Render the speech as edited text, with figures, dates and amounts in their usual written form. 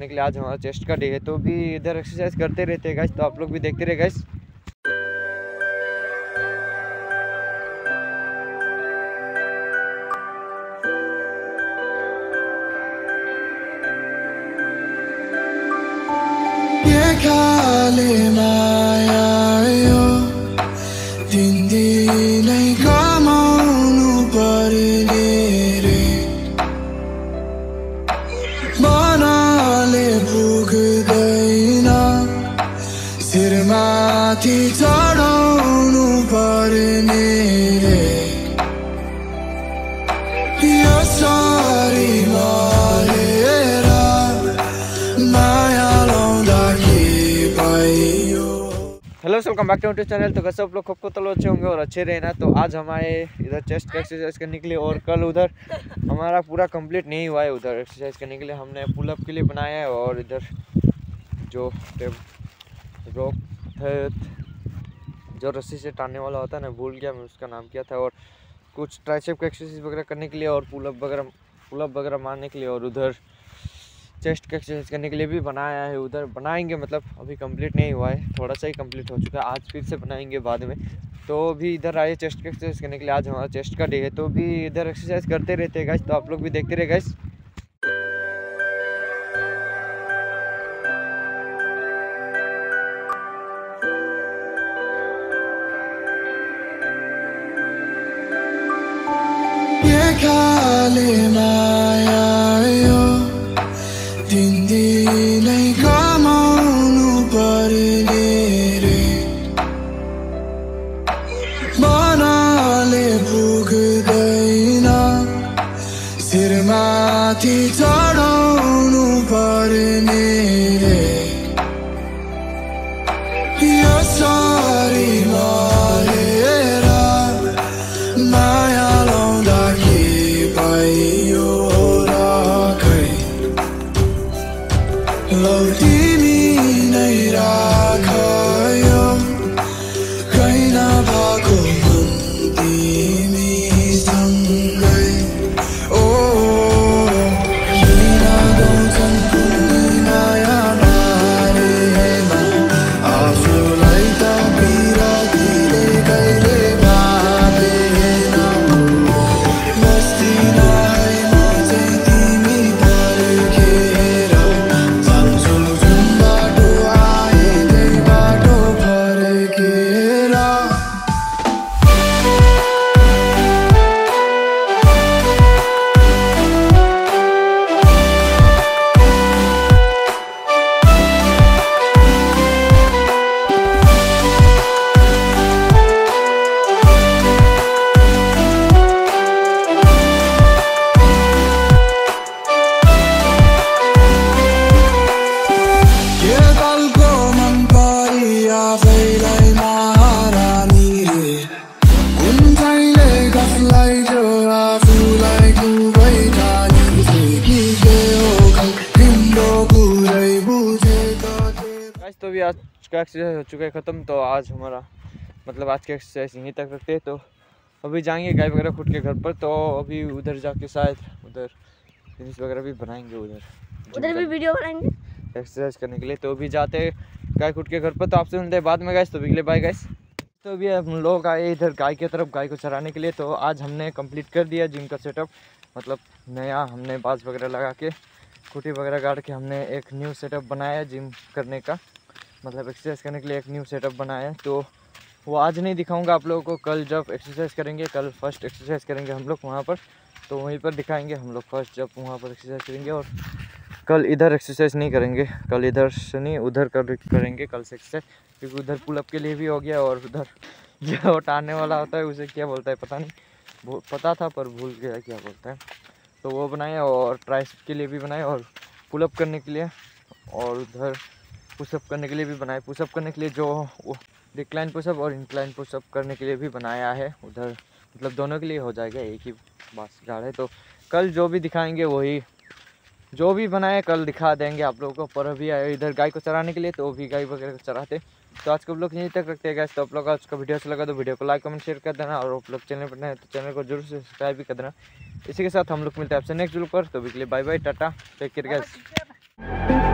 करने के लिए आज हमारा चेस्ट का डे है, तो भी इधर एक्सरसाइज करते रहते हैं गाइस, तो आप लोग भी देखते रहे गाइस। चढाउनु पर्ने रे यसरी मरेर माया लाउँदा के भयो। Hello welcome back to YouTube channel. तो कैसे आप लोग खूब तो अच्छे होंगे और अच्छे रहना। तो आज हमारे इधर चेस्ट का एक्सरसाइज करने के लिए और कल उधर हमारा पूरा कंप्लीट नहीं हुआ है। उधर एक्सरसाइज करने के लिए हमने पुलअप के लिए बनाया है और इधर जो रोप जो रस्सी से टानने वाला होता है ना, भूल गया मैं उसका नाम क्या था, और कुछ ट्राइसेप का एक्सरसाइज वगैरह करने के लिए और पुलअप वगैरह मारने के लिए, और उधर चेस्ट का एक्सरसाइज करने के लिए भी बनाया है। उधर बनाएंगे, मतलब अभी कंप्लीट नहीं हुआ है, थोड़ा सा ही कंप्लीट हो चुका है, आज फिर से बनाएंगे बाद में। तो अभी इधर आए चेस्ट का एक्सरसाइज करने के लिए, आज हमारा चेस्ट का डे है, तो भी इधर एक्सरसाइज करते रहते हैं गाइस, तो आप लोग भी देखते रहे गाइस। खाले माया यो दिनदिनै कमाउनु पर्ने रे बनाले पुग्दैन शिरमाथि चढाउनु पर्ने रे यसरी मरेर माया लाउँदा भयो राखै लौ तिमी नै राखयो कहीँ नभएको मन तिमीसँगै। ओ किन गाउँछन् कुनै माया नारेमा आफूलाई त बिरातीले कहिले भावेन तो भी आज का एक्सरसाइज हो चुका है ख़त्म। तो आज हमारा मतलब आज का एक्सरसाइज यहीं तक रखते हैं। तो अभी जाएंगे गाय वगैरह खुद के घर पर, तो अभी उधर जाके शायद उधर फिनिश वगैरह भी बनाएंगे, उधर भी वीडियो बनाएंगे एक्सरसाइज करने के लिए। तो अभी जाते हैं गाय खुद के घर पर, तो आपसे मिलते हैं बाद में गाइस। तो अभी बाय गाइस। तो अभी हम लोग आए इधर गाय की तरफ, गाय को चराने के लिए। तो आज हमने कंप्लीट कर दिया जिम का सेटअप, मतलब नया हमने बाज वगैरह लगा के खूटी वगैरह गाड़ के हमने एक न्यू सेटअप बनाया है जिम करने का, मतलब एक्सरसाइज करने के लिए एक न्यू सेटअप बनाया है। तो वो आज नहीं दिखाऊंगा आप लोगों को, कल जब एक्सरसाइज करेंगे, कल फर्स्ट एक्सरसाइज करेंगे हम लोग वहाँ पर, तो वहीं पर दिखाएंगे हम लोग फर्स्ट जब वहाँ पर एक्सरसाइज करेंगे। और कल इधर एक्सरसाइज नहीं करेंगे, कल इधर से नहीं उधर करेंगे कल से एक्सरसाइज, क्योंकि उधर पुलअप के लिए भी हो गया, और उधर जो उठाने वाला होता है उसे क्या बोलता है पता नहीं, पता था पर भूल गया क्या बोलता है, तो वो बनाए, और ट्राइसेप के लिए भी बनाए, और पुलअप करने के लिए, और उधर पुशअप करने के लिए भी बनाए। पुशअप करने के लिए जो डिक्लाइन पुशअप और इंक्लाइन पुशअप करने के लिए भी बनाया है उधर, मतलब दोनों के लिए हो जाएगा, एक ही बस गाड़ है। तो कल जो भी दिखाएंगे वही जो भी बनाए कल दिखा देंगे आप लोगों को। पर अभी आए इधर गाय को चराने के लिए, तो भी गाय वगैरह को चराते। तो आज को आप लोग यहीं तक रखते हैं गाइस। तो आप लोग आज का वीडियो अच्छा लगा तो वीडियो को लाइक कमेंट शेयर कर देना, और आप लोग चैनल पर नए हैं तो चैनल को जरूर से सब्सक्राइब भी कर देना। इसी के साथ हम लोग मिलते हैं आपसे नेक्स्ट वीडियो पर। तो अभी के लिए bye bye, tata, take care guys.